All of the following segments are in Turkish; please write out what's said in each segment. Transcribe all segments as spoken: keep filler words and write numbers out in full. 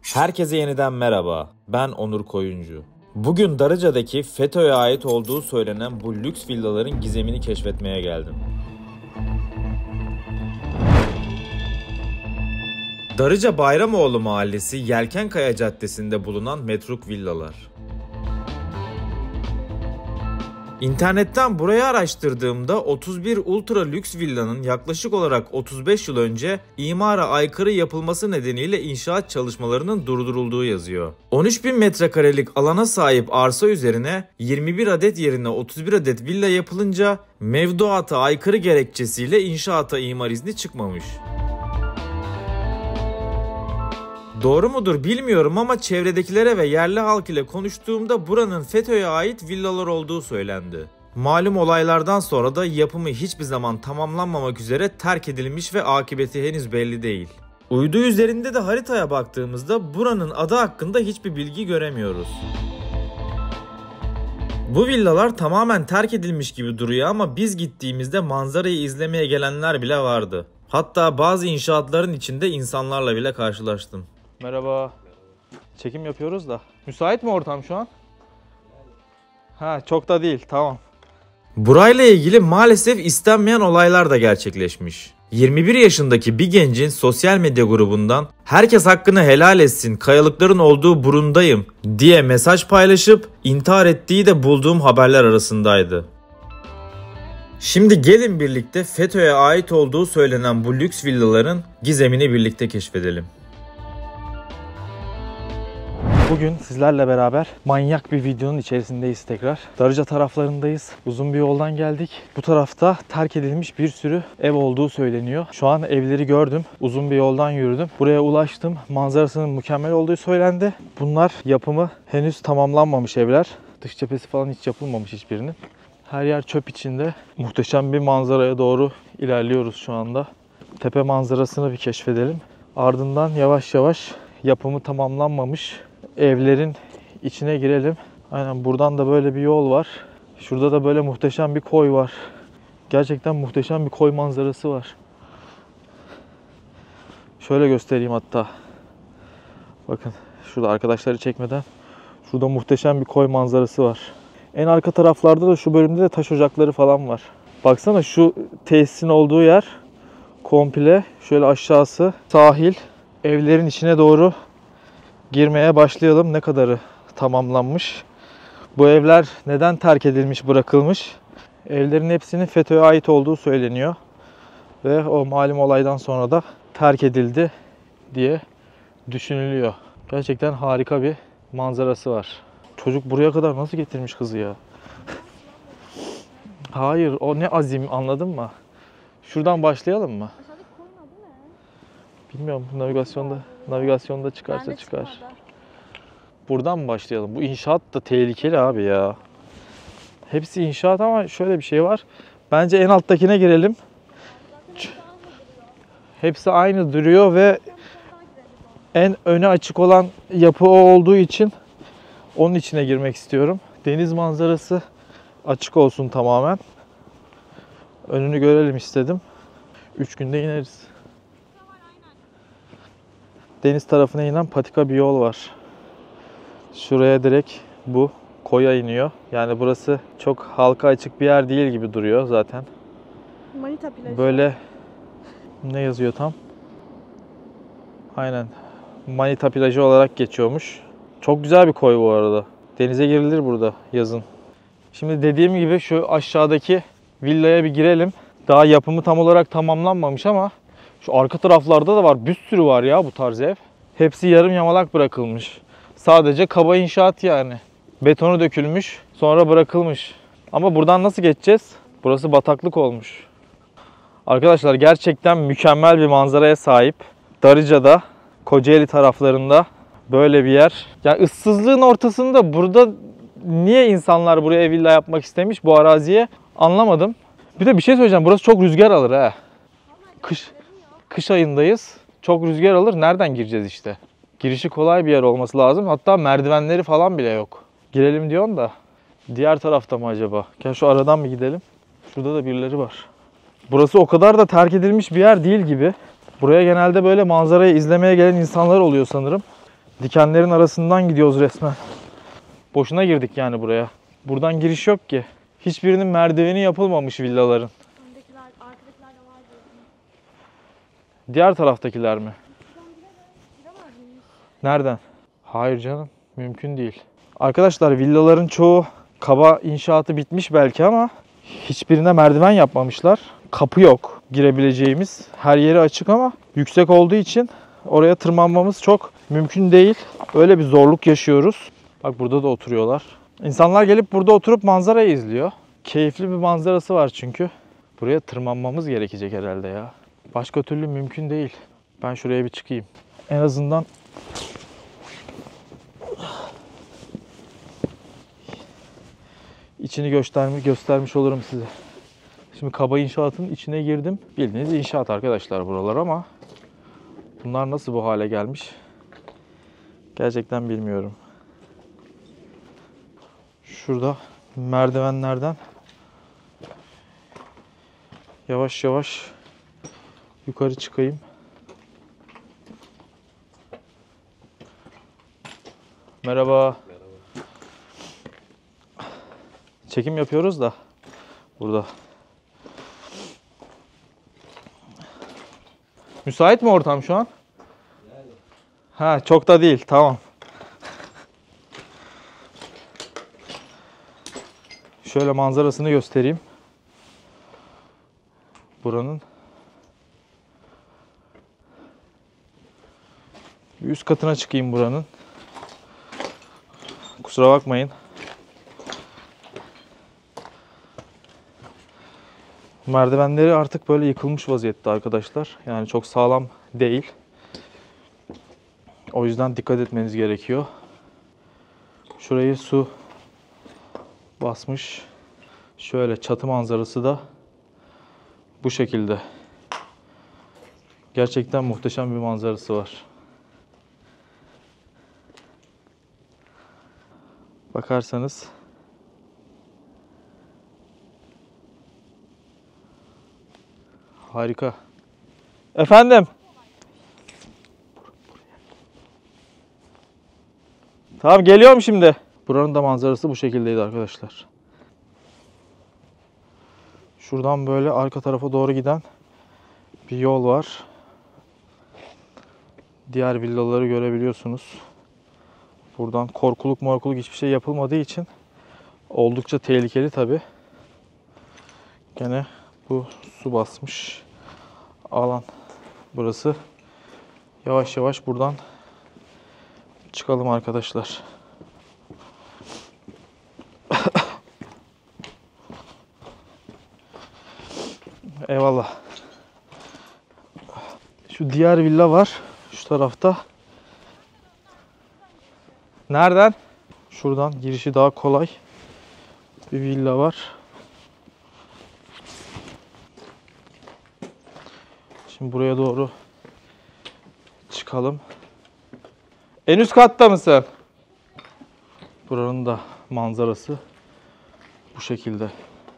Herkese yeniden merhaba, ben Onur Koyuncu. Bugün Darıca'daki FETÖ'ye ait olduğu söylenen bu lüks villaların gizemini keşfetmeye geldim. Darıca Bayramoğlu Mahallesi Yelkenkaya Caddesi'nde bulunan metruk villalar. İnternetten burayı araştırdığımda otuz bir ultra lüks villanın yaklaşık olarak otuz beş yıl önce imara aykırı yapılması nedeniyle inşaat çalışmalarının durdurulduğu yazıyor. on üç bin metrekarelik alana sahip arsa üzerine yirmi bir adet yerine otuz bir adet villa yapılınca mevduata aykırı gerekçesiyle inşaata imar izni çıkmamış. Doğru mudur bilmiyorum ama çevredekilere ve yerli halk ile konuştuğumda buranın FETÖ'ye ait villalar olduğu söylendi. Malum olaylardan sonra da yapımı hiçbir zaman tamamlanmamak üzere terk edilmiş ve akıbeti henüz belli değil. Uydu üzerinde de haritaya baktığımızda buranın adı hakkında hiçbir bilgi göremiyoruz. Bu villalar tamamen terk edilmiş gibi duruyor ama biz gittiğimizde manzarayı izlemeye gelenler bile vardı. Hatta bazı inşaatların içinde insanlarla bile karşılaştım. Merhaba. Çekim yapıyoruz da. Müsait mi ortam şu an? Ha, çok da değil. Tamam. Burayla ilgili maalesef istenmeyen olaylar da gerçekleşmiş. yirmi bir yaşındaki bir gencin sosyal medya grubundan "Herkes hakkını helal etsin, kayalıkların olduğu burundayım" diye mesaj paylaşıp intihar ettiği de bulduğum haberler arasındaydı. Şimdi gelin birlikte FETÖ'ye ait olduğu söylenen bu lüks villaların gizemini birlikte keşfedelim. Bugün sizlerle beraber manyak bir videonun içerisindeyiz tekrar. Darıca taraflarındayız. Uzun bir yoldan geldik. Bu tarafta terk edilmiş bir sürü ev olduğu söyleniyor. Şu an evleri gördüm. Uzun bir yoldan yürüdüm. Buraya ulaştım. Manzarasının mükemmel olduğu söylendi. Bunlar yapımı henüz tamamlanmamış evler. Dış cephesi falan hiç yapılmamış hiçbirinin. Her yer çöp içinde. Muhteşem bir manzaraya doğru ilerliyoruz şu anda. Tepe manzarasını bir keşfedelim. Ardından yavaş yavaş yapımı tamamlanmamış evlerin içine girelim. Aynen, buradan da böyle bir yol var. Şurada da böyle muhteşem bir koy var. Gerçekten muhteşem bir koy manzarası var. Şöyle göstereyim hatta. Bakın şurada, arkadaşları çekmeden. Şurada muhteşem bir koy manzarası var. En arka taraflarda da şu bölümde de taş ocakları falan var. Baksana, şu tesisin olduğu yer komple şöyle aşağısı sahil. Evlerin içine doğru girmeye başlayalım. Ne kadarı tamamlanmış? Bu evler neden terk edilmiş, bırakılmış? Evlerin hepsinin FETÖ'ye ait olduğu söyleniyor. Ve o malum olaydan sonra da terk edildi diye düşünülüyor. Gerçekten harika bir manzarası var. Çocuk buraya kadar nasıl getirmiş kızı ya? Hayır, o ne azim, anladın mı? Şuradan başlayalım mı? Aşağıdaki koyun adı ne? Bilmiyorum, navigasyonda navigasyonda çıkarsa Bende çıkar. çıkmadı. Buradan mı başlayalım? Bu inşaat da tehlikeli abi ya. Hepsi inşaat ama şöyle bir şey var. Bence en alttakine girelim. Hepsi aynı duruyor ve en öne açık olan yapı o olduğu için onun içine girmek istiyorum. Deniz manzarası açık olsun tamamen. Önünü görelim istedim. Üç günde ineriz. Deniz tarafına inen patika bir yol var. Şuraya direkt bu koya iniyor. Yani burası çok halka açık bir yer değil gibi duruyor zaten. Manita plajı. Böyle ne yazıyor tam? Aynen. Manita plajı olarak geçiyormuş. Çok güzel bir koy bu arada. Denize girilir burada yazın. Şimdi dediğim gibi şu aşağıdaki villaya bir girelim. Daha yapımı tam olarak tamamlanmamış ama şu arka taraflarda da var. Bir sürü var ya bu tarz ev. Hepsi yarım yamalak bırakılmış. Sadece kaba inşaat yani. Betonu dökülmüş, sonra bırakılmış. Ama buradan nasıl geçeceğiz? Burası bataklık olmuş. Arkadaşlar gerçekten mükemmel bir manzaraya sahip. Darıca'da, Kocaeli taraflarında böyle bir yer. Yani ıssızlığın ortasında burada niye insanlar buraya villa yapmak istemiş bu araziye anlamadım. Bir de bir şey söyleyeceğim. Burası çok rüzgar alır ha. Kış, kış ayındayız. Çok rüzgar alır. Nereden gireceğiz işte? Girişi kolay bir yer olması lazım. Hatta merdivenleri falan bile yok. Girelim diyorsun da. Diğer tarafta mı acaba? Gel şu aradan mı gidelim? Şurada da birileri var. Burası o kadar da terk edilmiş bir yer değil gibi. Buraya genelde böyle manzarayı izlemeye gelen insanlar oluyor sanırım. Dikenlerin arasından gidiyoruz resmen. Boşuna girdik yani buraya. Buradan giriş yok ki. Hiçbirinin merdiveni yapılmamış villaların. Öndekiler, arkadakiler de var diyorsun. Diğer taraftakiler mi? Şuradan gire- giremez miyiz? Nereden? Hayır canım. Mümkün değil. Arkadaşlar villaların çoğu kaba inşaatı bitmiş belki ama hiçbirine merdiven yapmamışlar. Kapı yok girebileceğimiz. Her yeri açık ama yüksek olduğu için oraya tırmanmamız çok mümkün değil. Öyle bir zorluk yaşıyoruz. Bak burada da oturuyorlar. İnsanlar gelip burada oturup manzarayı izliyor. Keyifli bir manzarası var çünkü. Buraya tırmanmamız gerekecek herhalde ya. Başka türlü mümkün değil. Ben şuraya bir çıkayım. En azından içini göstermiş, göstermiş olurum size. Şimdi kaba inşaatın içine girdim. Bildiğiniz inşaat arkadaşlar buralar ama bunlar nasıl bu hale gelmiş? Gerçekten bilmiyorum. Şurada merdivenlerden yavaş yavaş yukarı çıkayım. Merhaba. Çekim yapıyoruz da burada. Müsait mi ortam şu an? Ha, çok da değil. Tamam. Şöyle manzarasını göstereyim. Buranın bir üst katına çıkayım buranın. Kusura bakmayın. Merdivenleri artık böyle yıkılmış vaziyette arkadaşlar. Yani çok sağlam değil. O yüzden dikkat etmeniz gerekiyor. Şurayı su basmış. Şöyle çatı manzarası da bu şekilde. Gerçekten muhteşem bir manzarası var. Bakarsanız harika. Efendim? Tamam, geliyorum şimdi. Buranın da manzarası bu şekildeydi arkadaşlar. Şuradan böyle arka tarafa doğru giden bir yol var. Diğer villaları görebiliyorsunuz. Buradan korkuluk morkuluk hiçbir şey yapılmadığı için oldukça tehlikeli tabi. Gene bu su basmış alan burası. Yavaş yavaş buradan çıkalım arkadaşlar. Eyvallah. Şu diğer villa var. Şu tarafta. Nereden? Şuradan girişi daha kolay. Bir villa var. Şimdi buraya doğru çıkalım. En üst katta mısın? Buranın da manzarası bu şekilde.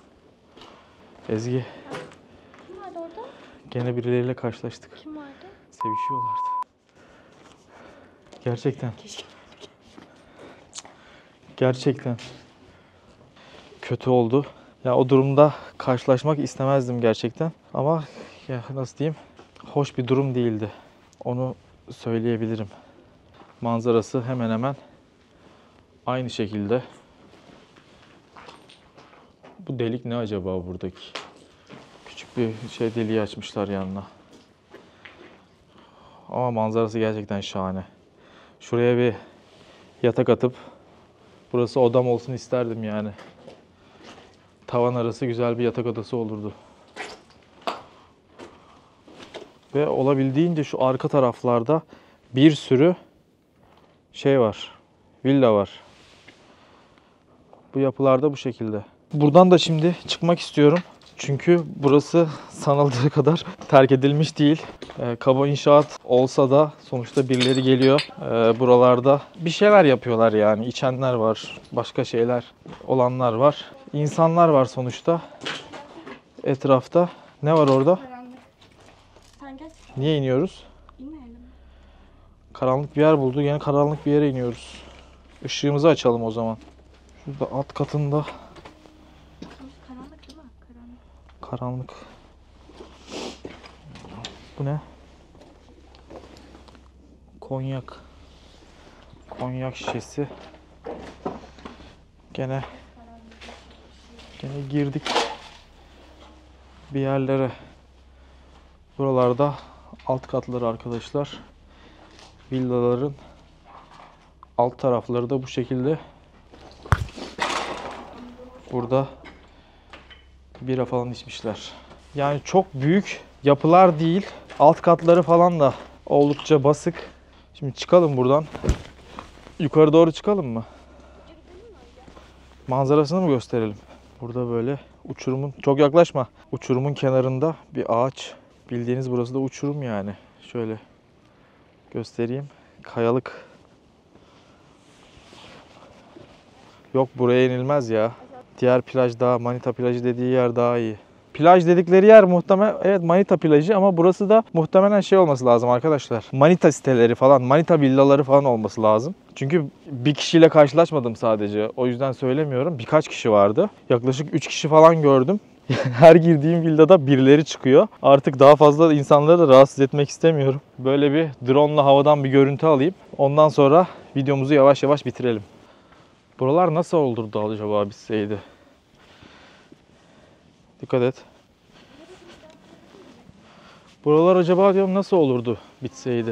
Ezgi. Kim vardı orada? Gene birileriyle karşılaştık. Kim vardı? Sevişiyorlardı. Gerçekten. Keşke. Gerçekten. Kötü oldu. Ya o durumda karşılaşmak istemezdim gerçekten. Ama ya nasıl diyeyim? Hoş bir durum değildi. Onu söyleyebilirim. Manzarası hemen hemen aynı şekilde. Bu delik ne acaba buradaki? Küçük bir şey deliği açmışlar yanına. Ama manzarası gerçekten şahane. Şuraya bir yatak atıp burası odam olsun isterdim yani. Tavan arası güzel bir yatak odası olurdu. Ve olabildiğince şu arka taraflarda bir sürü şey var. Villa var. Bu yapılarda bu şekilde. Buradan da şimdi çıkmak istiyorum. Çünkü burası sanıldığı kadar terk edilmiş değil. E, kaba inşaat olsa da sonuçta birileri geliyor. E, buralarda bir şeyler yapıyorlar yani. İçenler var, başka şeyler olanlar var. İnsanlar var sonuçta etrafta. Ne var orada? Karanlık. Sen geç. Niye iniyoruz? İnmeyelim. Karanlık bir yer buldu. Yine karanlık bir yere iniyoruz. Işığımızı açalım o zaman. Şurada alt katında Karanlık değil mi? Karanlık. karanlık. Bu ne? Konyak. Konyak şişesi. Gene gene girdik bir yerlere. Buralarda alt katları arkadaşlar. Villaların alt tarafları da bu şekilde. Burada bira falan içmişler. Yani çok büyük yapılar değil. Alt katları falan da oldukça basık. Şimdi çıkalım buradan. Yukarı doğru çıkalım mı? Manzarasını mı gösterelim? Burada böyle uçurumun, çok yaklaşma. Uçurumun kenarında bir ağaç. Bildiğiniz burası da uçurum yani. Şöyle göstereyim. Kayalık. Yok, buraya inilmez ya. Diğer plaj daha, Manita plajı dediği yer daha iyi. Plaj dedikleri yer muhtemelen evet Manita plajı ama burası da muhtemelen şey olması lazım arkadaşlar. Manita siteleri falan, Manita villaları falan olması lazım. Çünkü bir kişiyle karşılaşmadım sadece. O yüzden söylemiyorum. Birkaç kişi vardı. Yaklaşık üç kişi falan gördüm. Her girdiğim villada birileri çıkıyor. Artık daha fazla insanları da rahatsız etmek istemiyorum. Böyle bir drone'la havadan bir görüntü alayım. Ondan sonra videomuzu yavaş yavaş bitirelim. Buralar nasıl olurdu acaba bitseydi? Dikkat et. Buralar acaba diyorum nasıl olurdu bitseydi?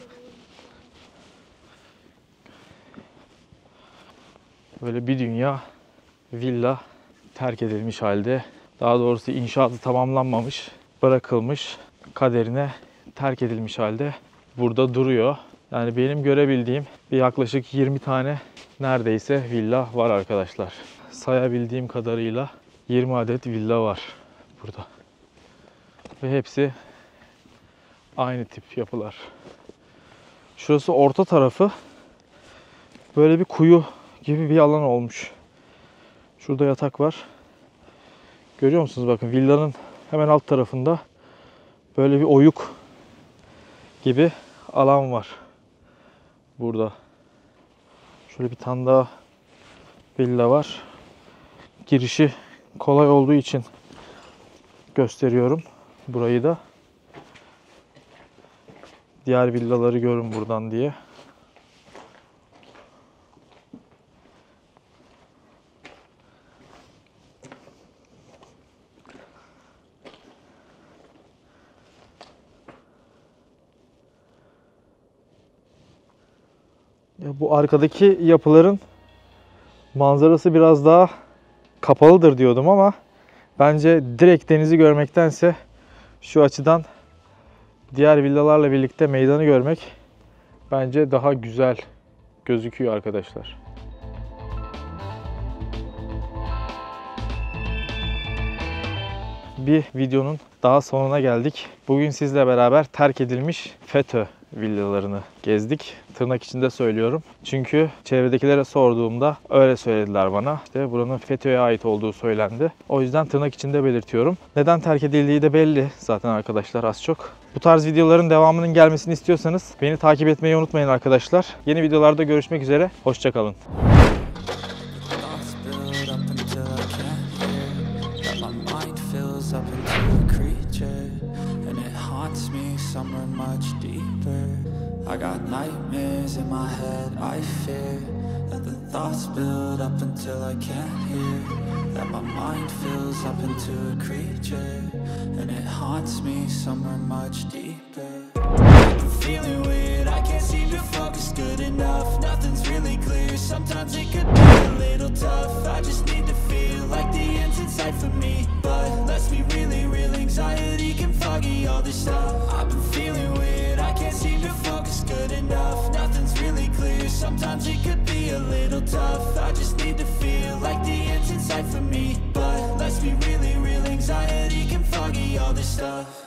Böyle bir dünya villa terk edilmiş halde. Daha doğrusu inşaatı tamamlanmamış, bırakılmış, kaderine terk edilmiş halde burada duruyor. Yani benim görebildiğim bir yaklaşık yirmi tane neredeyse villa var arkadaşlar. Sayabildiğim kadarıyla yirmi adet villa var burada. Ve hepsi aynı tip yapılar. Şurası orta tarafı böyle bir kuyu gibi bir alan olmuş. Şurada yatak var. Görüyor musunuz? Bakın villanın hemen alt tarafında böyle bir oyuk gibi alan var. Burada. Şöyle bir tane daha villa var. Girişi kolay olduğu için gösteriyorum burayı da. Diğer villaları görün buradan diye. Ya bu arkadaki yapıların manzarası biraz daha kapalıdır diyordum ama bence direkt denizi görmektense şu açıdan diğer villalarla birlikte meydanı görmek bence daha güzel gözüküyor arkadaşlar. Bir videonun daha sonuna geldik. Bugün sizle beraber terk edilmiş FETÖ villalarını gezdik. Tırnak içinde söylüyorum. Çünkü çevredekilere sorduğumda öyle söylediler bana. İşte buranın FETÖ'ye ait olduğu söylendi. O yüzden tırnak içinde belirtiyorum. Neden terk edildiği de belli zaten arkadaşlar az çok. Bu tarz videoların devamının gelmesini istiyorsanız beni takip etmeyi unutmayın arkadaşlar. Yeni videolarda görüşmek üzere. Hoşça kalın. I got nightmares in my head, I fear that the thoughts build up until I can't hear, that my mind fills up into a creature, and it haunts me somewhere much deeper. I'm feeling weird, I can't seem to focus good enough, nothing's really clear, sometimes it could be a little tough, I just need to feel like the end's in sight for me, but let's be really real, anxiety can foggy all this stuff. I've been feeling weird, I can't seem to focus good enough, nothing's really clear, sometimes it could be a little tough, I just need to feel like the end's in sight for me, but let's be really real, anxiety can foggy all this stuff.